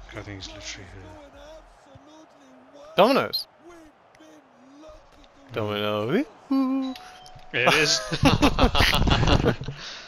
I think he's literally Domino's. Domino. here. It is.